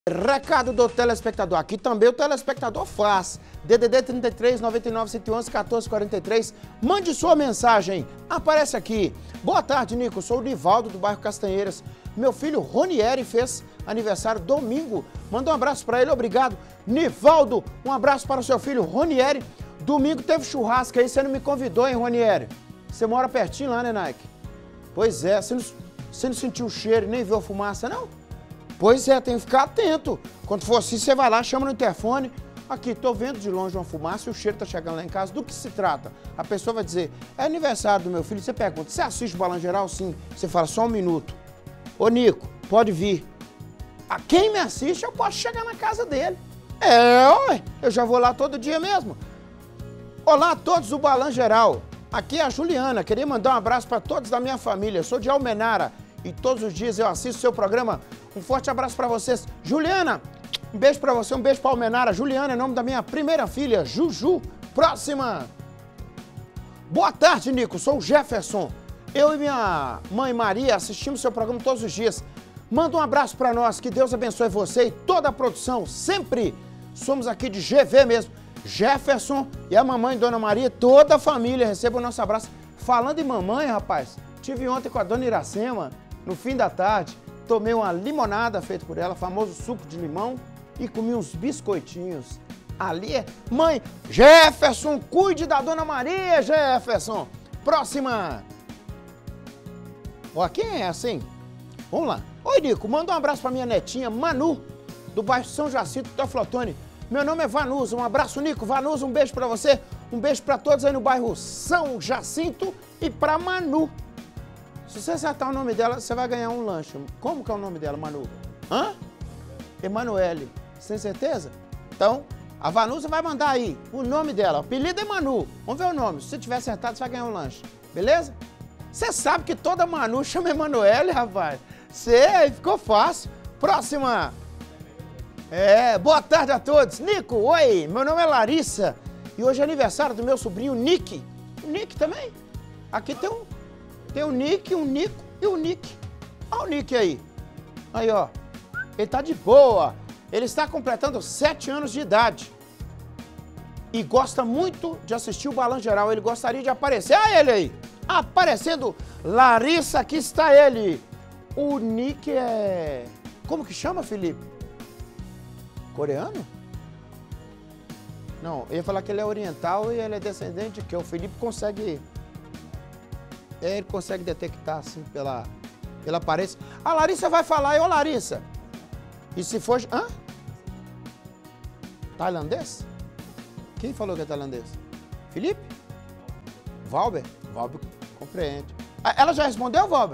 Recado do telespectador. Aqui também o telespectador faz. DDD 33 99 111 14 43. Mande sua mensagem. Aparece aqui. Boa tarde, Nico. Sou o Nivaldo do bairro Castanheiras. Meu filho Ronieri fez aniversário domingo. Manda um abraço para ele. Obrigado. Nivaldo, um abraço para o seu filho Ronieri. Domingo teve churrasco aí. Você não me convidou, hein, Ronieri? Você mora pertinho lá, né, Nike? Pois é. Você não sentiu o cheiro, nem viu a fumaça, não? Pois é, tem que ficar atento. Quando for assim, você vai lá, chama no interfone. Aqui, tô vendo de longe uma fumaça e o cheiro tá chegando lá em casa. Do que se trata? A pessoa vai dizer, é aniversário do meu filho. Você pergunta, você assiste o Balanço Geral? Sim. Você fala, só um minuto. Ô, Nico, pode vir. A quem me assiste, eu posso chegar na casa dele. Ué, eu já vou lá todo dia mesmo. Olá a todos do Balanço Geral. Aqui é a Juliana. Queria mandar um abraço para todos da minha família. Eu sou de Almenara e todos os dias eu assisto o seu programa. Um forte abraço para vocês. Juliana, um beijo para você, um beijo para Almenara. Juliana é nome da minha primeira filha, Juju. Próxima. Boa tarde, Nico. Sou o Jefferson. Eu e minha mãe Maria assistimos seu programa todos os dias. Manda um abraço para nós. Que Deus abençoe você e toda a produção. Sempre somos aqui de GV mesmo. Jefferson e a mamãe Dona Maria, toda a família receba o nosso abraço. Falando em mamãe, rapaz, tive ontem com a Dona Iracema, no fim da tarde. Tomei uma limonada feita por ela, famoso suco de limão, e comi uns biscoitinhos. Ali é... Mãe, Jefferson, cuide da Dona Maria, Jefferson. Próxima. Ó, quem é essa, hein? Vamos lá. Oi, Nico, manda um abraço pra minha netinha, Manu, do bairro São Jacinto, Teoflotone. Meu nome é Vanusa, um abraço, Nico. Vanusa, um beijo pra você. Um beijo pra todos aí no bairro São Jacinto e pra Manu. Se você acertar o nome dela, você vai ganhar um lanche. Como que é o nome dela, Manu? Hã? Emanuele. Você tem certeza? Então, a Vanusa vai mandar aí o nome dela. O apelido é Manu. Vamos ver o nome. Se você tiver acertado, você vai ganhar um lanche. Beleza? Você sabe que toda Manu chama Emanuele, rapaz. Você, ficou fácil. Próxima. Boa tarde a todos. Nico, oi. Meu nome é Larissa. E hoje é aniversário do meu sobrinho Nick. O Nick também. Aqui tem o Nick, um Nico e o Nick. Olha o Nick aí. Aí, ó. Ele tá de boa. Ele está completando 7 anos de idade. E gosta muito de assistir o Balanço Geral. Ele gostaria de aparecer. Olha ele aí. Aparecendo. Larissa, aqui está ele. O Nick é... Como que chama, Felipe? Coreano? Não, eu ia falar que ele é oriental e ele é descendente de que o Felipe consegue... Ele consegue detectar, assim, pela aparência. A Larissa vai falar, ô Larissa. E se for... Hã? Tailandês? Quem falou que é tailandês? Felipe? Valber? Valber compreende. Ela já respondeu, Valber?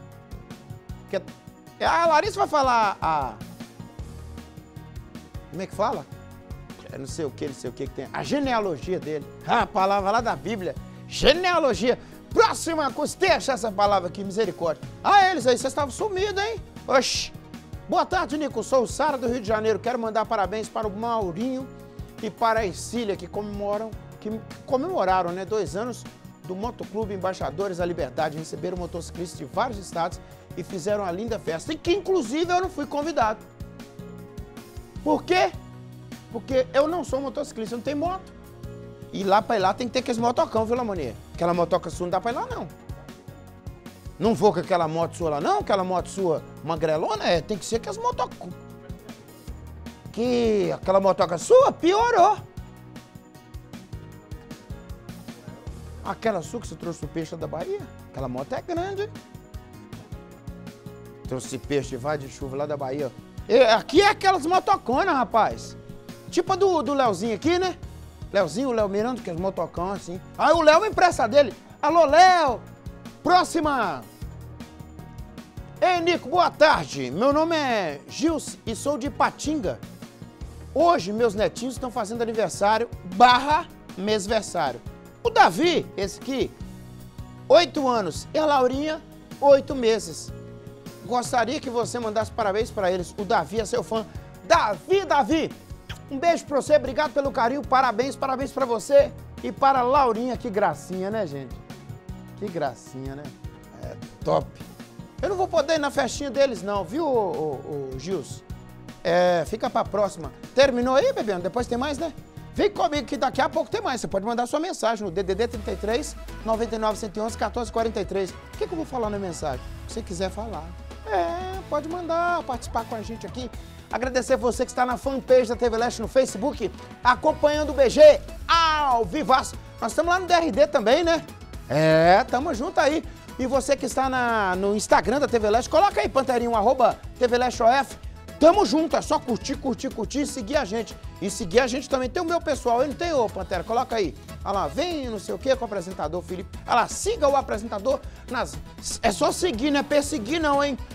A Larissa vai falar Como é que fala? Não sei o que tem. A genealogia dele. A palavra lá da Bíblia. Genealogia. Próxima, deixa essa palavra aqui, misericórdia. Eles aí, vocês estavam sumidos, hein? Oxi. Boa tarde, Nico. Sou o Sara do Rio de Janeiro. Quero mandar parabéns para o Maurinho e para a Ercília, que comemoraram, né, 2 anos do Motoclube Embaixadores da Liberdade. Receberam motociclistas de vários estados e fizeram uma linda festa. E que, inclusive, eu não fui convidado. Por quê? Porque eu não sou motociclista, eu não tenho moto. E lá pra ir lá tem que ter aqueles motocão, viu, Lamoninha? Aquela motoca sua não dá pra ir lá, não. Não vou com aquela moto sua lá, não. Aquela moto sua magrelona, tem que ser com as motocão. Que aquela motoca sua piorou. Aquela sua que você trouxe o peixe da Bahia, aquela moto é grande, hein? Trouxe peixe vai de chuva lá da Bahia. Aqui é aquelas motoconas, rapaz. Tipo a do Leozinho aqui, né? Leozinho, o Léo Miranda, que é os motocão assim. Aí o Léo me empresta dele. Alô, Léo! Próxima! Ei, Nico, boa tarde. Meu nome é Gils e sou de Ipatinga. Hoje, meus netinhos estão fazendo aniversário / mesversário. O Davi, esse aqui, 8 anos. E a Laurinha, 8 meses. Gostaria que você mandasse parabéns para eles. O Davi é seu fã. Davi! Um beijo pra você, obrigado pelo carinho, parabéns pra você e para a Laurinha. Que gracinha, né, gente? Que gracinha, né? É top. Eu não vou poder ir na festinha deles, não, viu, Gilson? Fica pra próxima. Terminou aí, Bebiano? Depois tem mais, né? Vem comigo que daqui a pouco tem mais. Você pode mandar sua mensagem no DDD 33 99 111 14 43. O que eu vou falar na mensagem? O que você quiser falar. Pode mandar, participar com a gente aqui. Agradecer você que está na fanpage da TV Leste no Facebook, acompanhando o BG ao vivaço. Nós estamos lá no DRD também, né? Tamo junto aí. E você que está no Instagram da TV Leste, coloca aí, Panterinho, @TVLesteOF. Tamo junto, é só curtir e seguir a gente. E seguir a gente também. Tem o meu pessoal, ele tem, Pantera, coloca aí. Olha lá, vem não sei o que com o apresentador Felipe. Olha lá, siga o apresentador. É só seguir, não é perseguir não, hein?